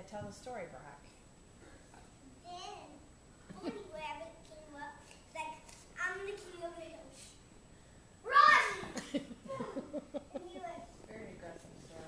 tell the story, Brock. Then, Bunny Rabbit came up, like, I'm the king of the hills. Run! And he was, Very aggressive story.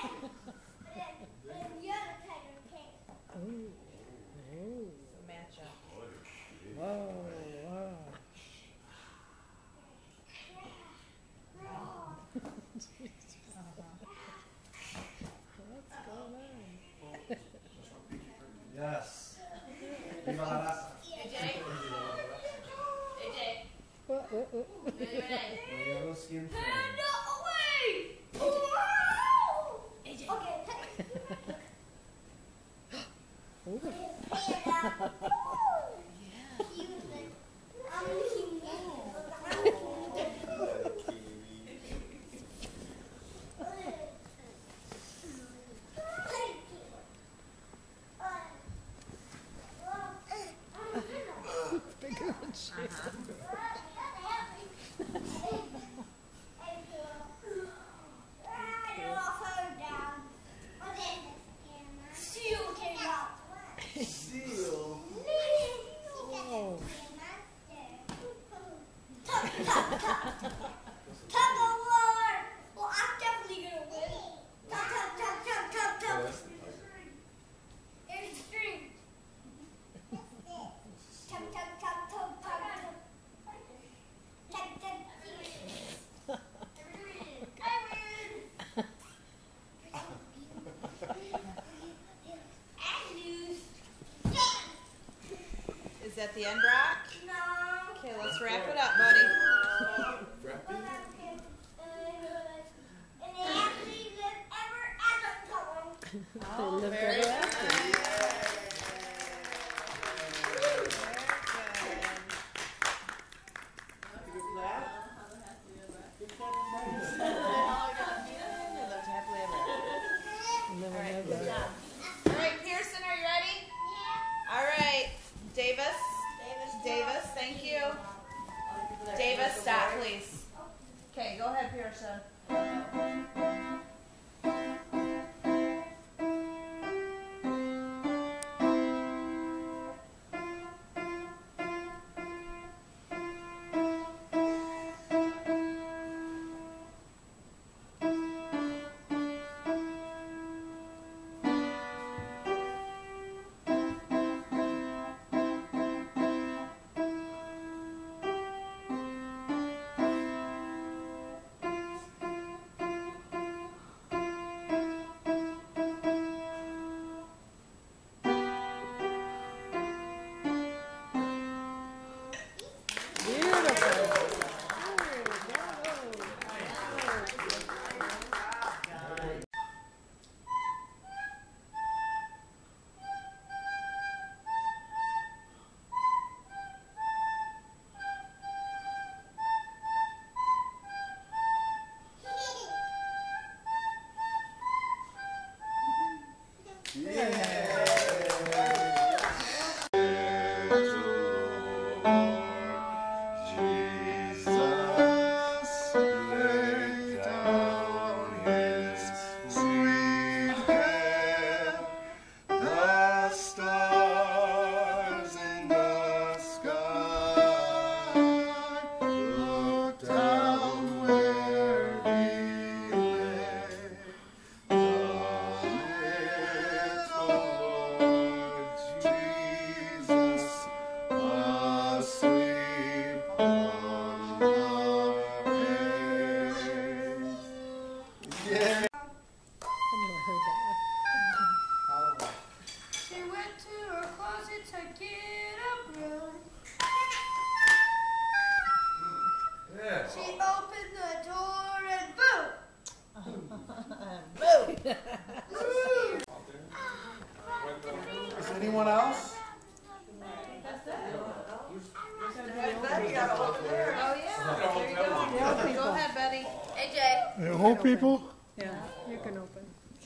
then the other tiger came. Ooh. Ooh. So matchup. Whoa, whoa. What's going on? Yes. Viva la raza. AJ. AJ. What? Yellow skin friend. Hand away! Wow! AJ. Okay. Ooh. Hand up. Yeah. He was like, I'm the king of the hills. I'm the king of the hills. Bigger than shit. Seal came out. Seal. Whoa. Tug of war. Well, I'm definitely gonna win. Tug. There's a string. Tug. I lose. Is that the end, Brock? No. Okay, let's wrap it up, buddy. And they actually live ever after. Oh, They lived very ever good. after. Very good. They lived happily ever after. Never All right, had good that. job. All right, Pearson, are you ready? All right, Davis. Davis, thank you. Davis, stop, please. Okay, go ahead, Pearson. She went to her closet to get a broom. Yeah. She opened the door and boom! Is anyone else? Oh, yeah. There you go. Go ahead, buddy. AJ. The old people? Yeah, you can open.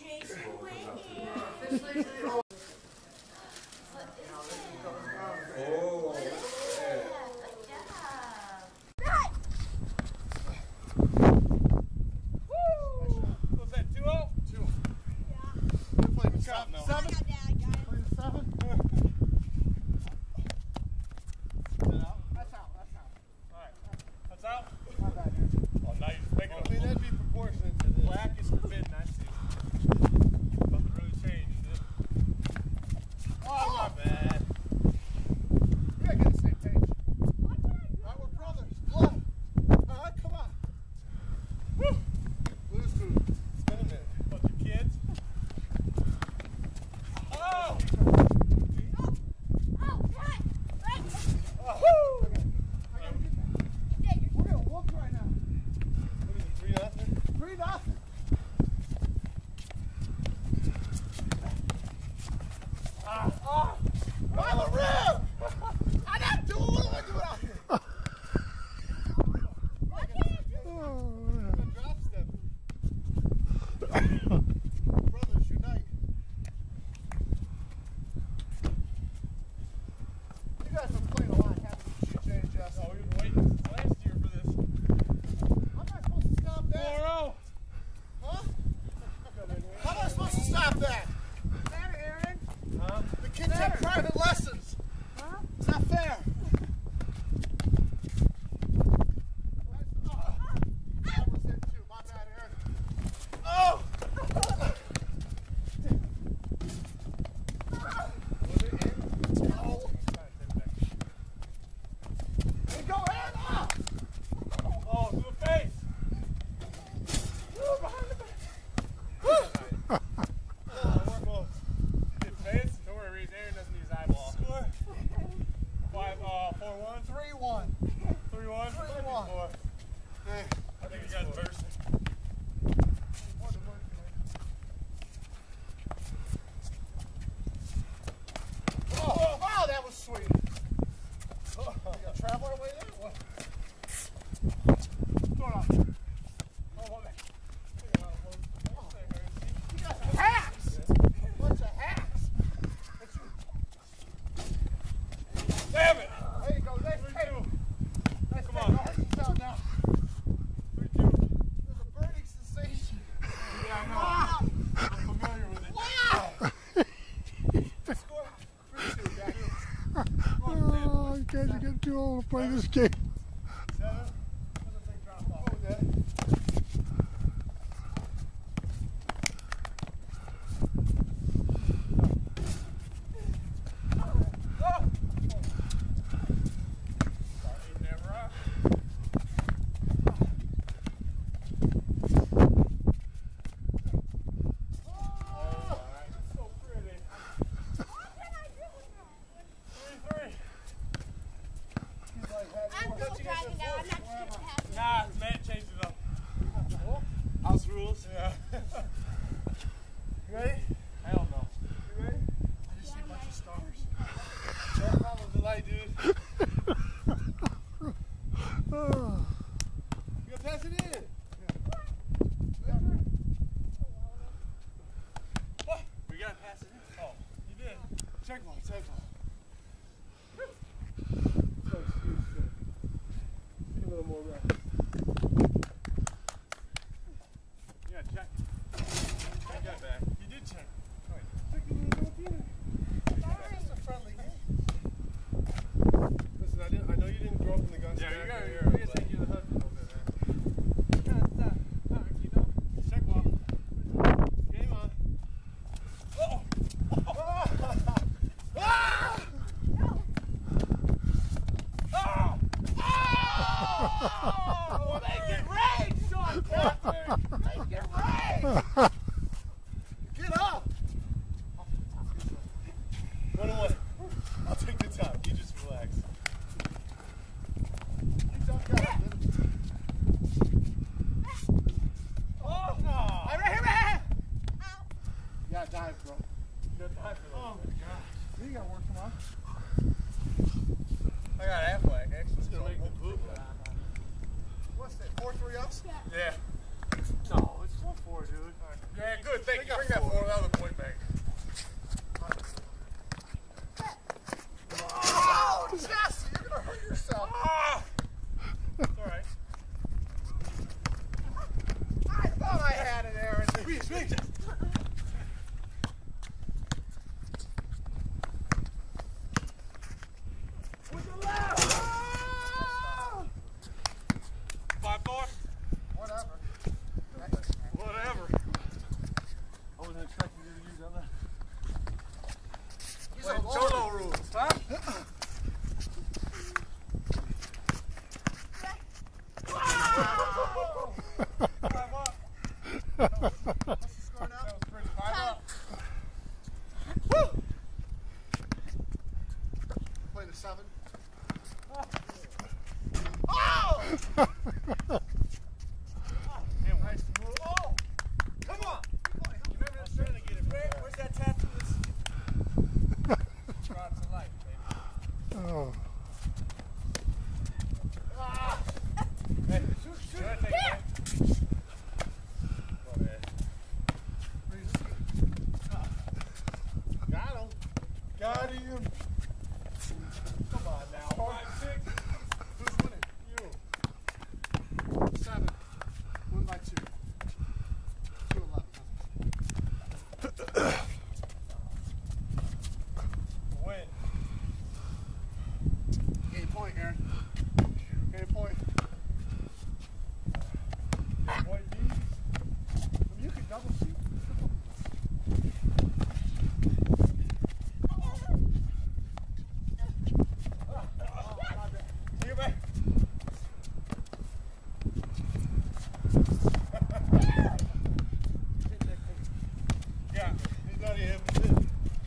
Oh. Was that 2-0? 2. Yeah. 7? that? There, Aaron. Huh? The kids have private lessons. Huh? It's not fair. That was it too. My bad, Aaron. Oh! Was it in? No. Hey, go ahead. Oh, to the face. Behind the back. His face? Don't worry, Reese. Aaron doesn't use eyeball. Score. 4-1? 3-1. 3-1? 3-1. Hey. I think you guys bursted. Oh, wow, that was sweet. Oh, you got travel our way there? What? What's going on? Oh, what man? You got hacks! Bunch of hacks! Damn it! There you go. Nice take. Nice Come take. on. I'll help you out now. 3-2. There's a burning sensation. Yeah, I know. I'm familiar with it. Wow! Score 3-2, Jack. Oh, you guys are getting too old to play this game. 7? There's a big drop off. Oh, yeah. I'm still driving now. I'm not just going to pass it. Nah, Matt changed it up. House rules? Yeah. You ready? Hell no. You ready? I just see a bunch of stars. Don't follow the light, dude. Oh. You gotta pass it in. What? We gotta pass it in. Oh, you did. Check ball, check ball. Need a little more rest. Yeah, check. Check that back. You did check. It's a friendly game. Listen, I know you didn't grow up in the gun. Yeah, you gotta take you to the hood a little bit, man. You know? Check ball. Game on. Oh! Oh, make it rain, Sean Catherine! Make it rain! Get up! 1-1. I'll take the top. You just relax. You don't got it. Oh, no. Yeah, dive, bro. You got time for that. Oh, my gosh. You gotta work them out. I got Aflac. Actually, it's going to make the boot. What's that? 4-3 ups? Yeah. No, it's 4-4, dude. Yeah, good. Thank you. Bring that 4. That was a point back. Oh, Jesse, you're gonna hurt yourself. Ah! It's all right. I thought I had it, Aaron. Reach. With the left. Oh! 5-4? Whatever. Whatever. I wasn't expecting you to use that. He's Wait, a lawyer. Cholo rules, huh? What's the score now? That was pretty 5 up. Woo! Play the 7. Oh! Nice move. Oh! Come on! Remember that's trying to get it. Where's that tap to this? Brought to life, baby. Oh. Ah! Hey, shoot. I take it? Come on, man. Got him. Got him. Come on now. 5-6. Who's winning? You. 7. Win by 2. 2-11. got me. He's not even fit.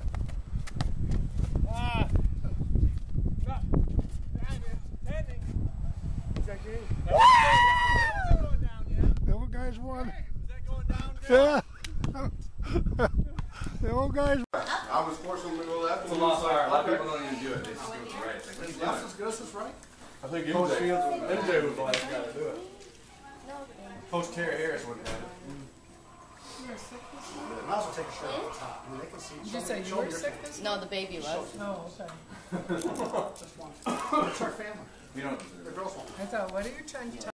Ah. No. Landing. Is that game? That wasn't going down yet. The old guys won. Is that going down? Yeah. The old guys. I was forcing him to go left. It's a lot higher. A lot of people don't even do it. They just do it right. Like, Is left as good as this right? I think Coach MJ Fields was the last guy to do it. Coach Terry Harris wouldn't have it. Might as well take a shirt off the top. I mean, they can see. Did you say you were sick this week? No, the baby was. Oh, okay. Just one. It's our family. we don't. The girls want. I thought, what are you trying to tell